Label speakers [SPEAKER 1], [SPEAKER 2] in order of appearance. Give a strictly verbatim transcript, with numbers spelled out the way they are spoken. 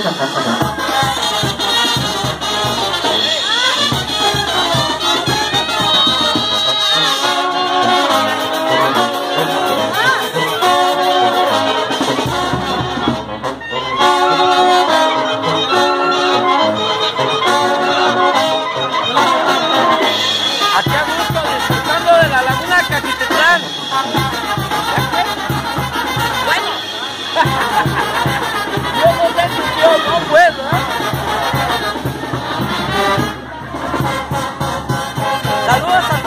[SPEAKER 1] Aquí a gusto, disfrutando de la laguna Caquititlán. Bueno, yo no sé si yo no puedo, ¿eh? Saludos a